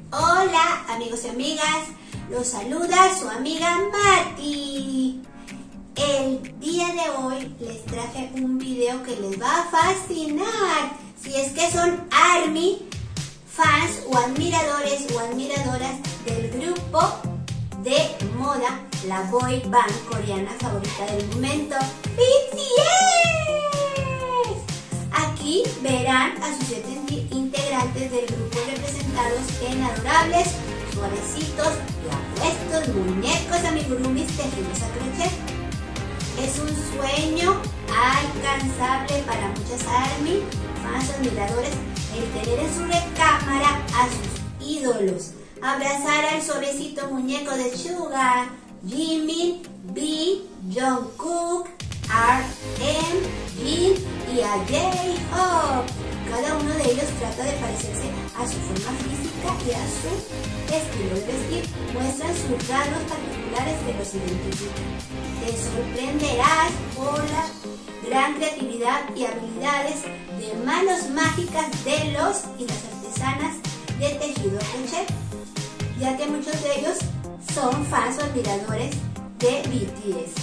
Hola amigos y amigas, los saluda su amiga Mati. El día de hoy les traje un video que les va a fascinar. Si es que son ARMY, fans o admiradores o admiradoras del grupo de moda, la boy band coreana favorita del momento, BTS. Aquí verán a sus 7 integrantes del grupo representados en adorables, suavecitos y apuestos muñecos amigurumis tejidos a crochet. Es un sueño alcanzable para muchas ARMY, fans admiradores, el tener en su recámara a sus ídolos, abrazar al suavecito muñeco de Suga, Jimin, V, Jungkook, RM, Jin y a J-Hope. Cada uno de ellos trata de parecerse a su forma física y a su estilo de vestir. Muestran sus rasgos particulares que los identifican. Te sorprenderás por la gran creatividad y habilidades de manos mágicas de los y las artesanas de tejido crochet, ya que muchos de ellos son fans o admiradores de BTS.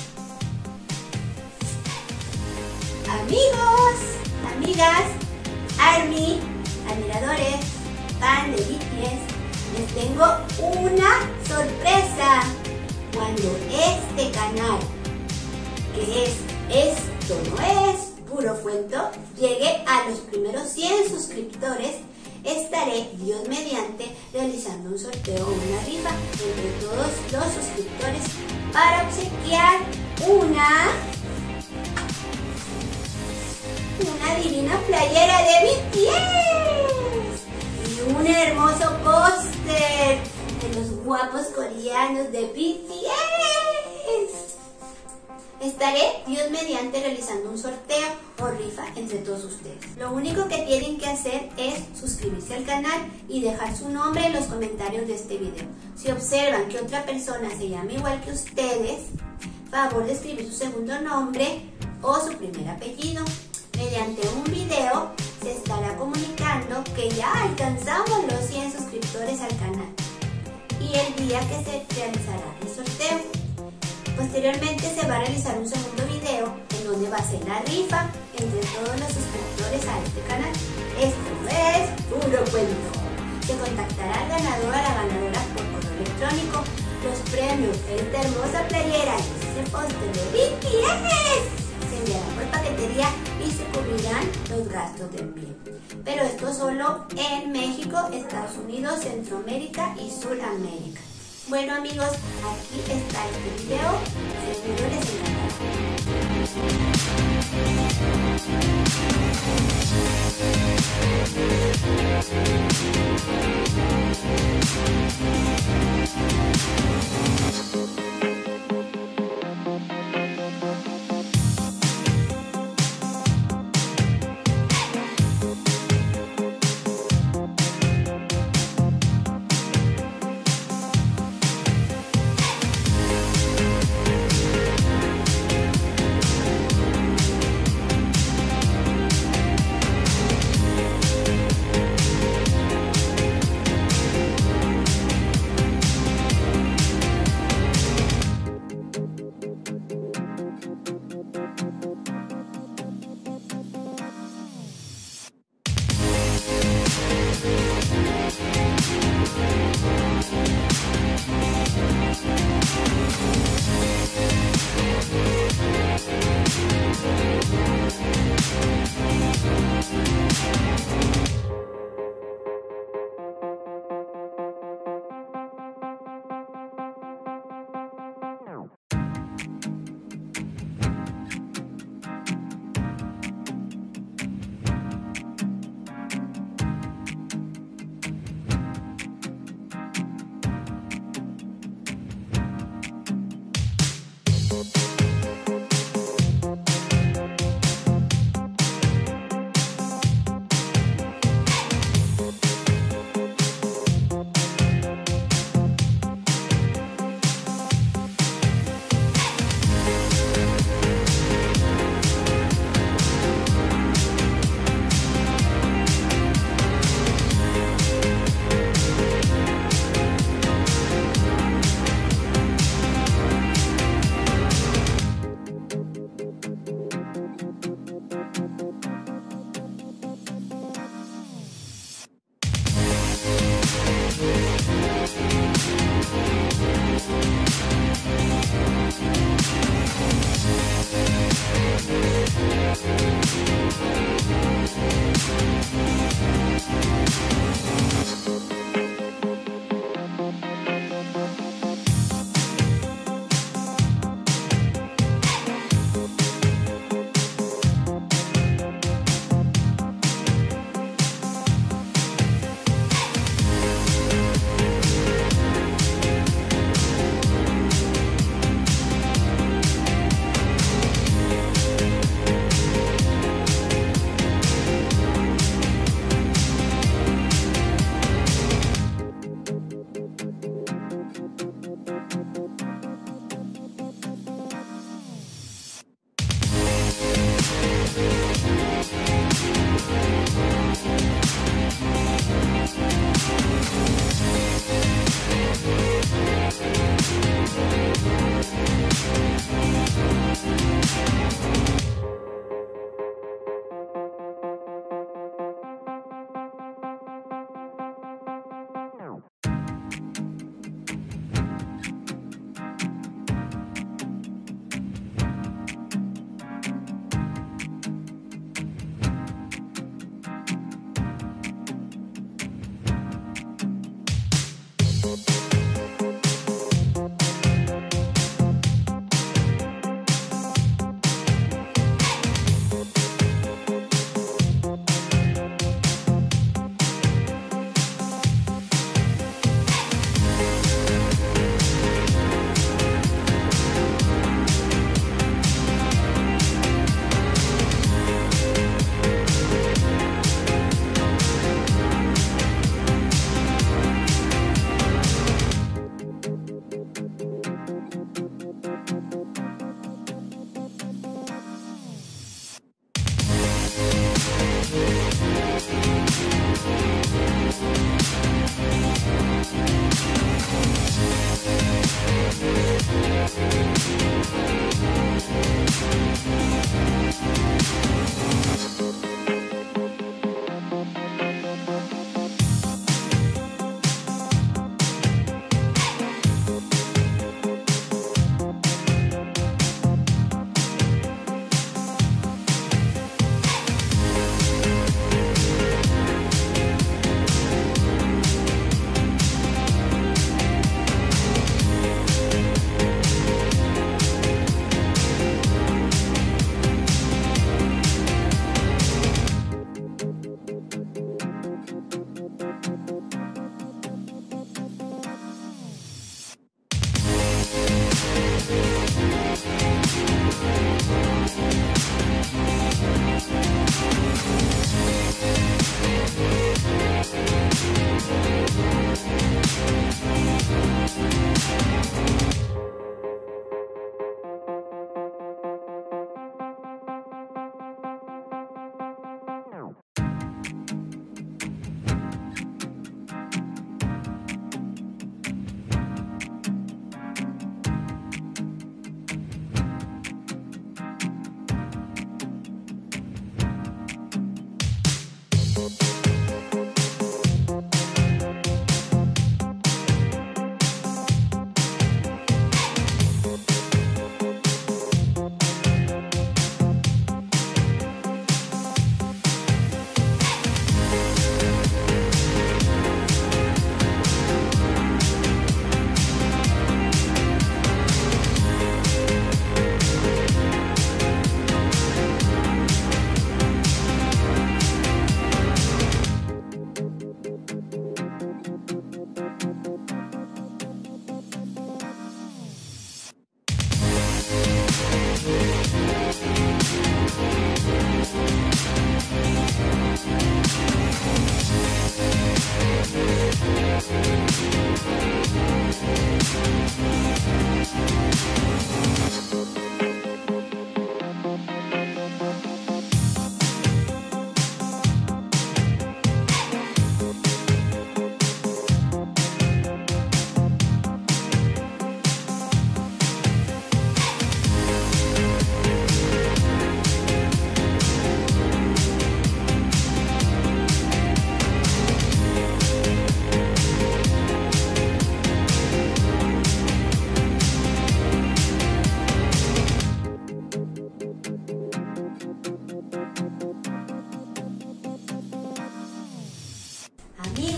Amigos, amigas, ARMY, admiradores, fan de BTS, les tengo una sorpresa. Cuando este canal, que es Esto No Es Puro Cuento, llegue a los primeros 100 suscriptores, estaré, Dios mediante, realizando un sorteo o una rifa entre todos los suscriptores para obsequiar una divina playera de BTS y un hermoso póster de los guapos coreanos de BTS. Estaré, Dios mediante, realizando un sorteo o rifa entre todos ustedes. Lo único que tienen que hacer es suscribirse al canal y dejar su nombre en los comentarios de este video. Si observan que otra persona se llama igual que ustedes, favor de escribir su segundo nombre o su primer apellido. Mediante un video se estará comunicando que ya alcanzamos los 100 suscriptores al canal y el día que se realizará el sorteo. Posteriormente se va a realizar un segundo video en donde va a ser la rifa entre todos los suscriptores a este canal. Esto no es puro cuento. Se contactará al ganador o a la ganadora por correo electrónico. Los premios, esta hermosa playera y este póster de BTS se enviarán por paquetería y se cubrirán los gastos de envío. Pero esto solo en México, Estados Unidos, Centroamérica y Sudamérica. Bueno amigos, aquí está este video, seguro les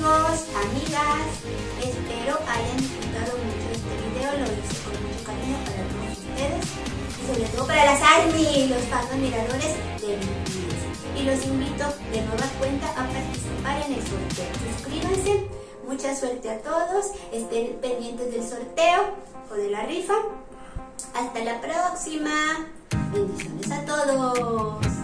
amigos, amigas, espero hayan disfrutado mucho este video, lo hice con mucho cariño para todos ustedes, y sobre todo para las ARMY, los fans admiradores de BTS. Y los invito de nueva cuenta a participar en el sorteo. Suscríbanse, mucha suerte a todos, estén pendientes del sorteo o de la rifa. Hasta la próxima. Bendiciones a todos.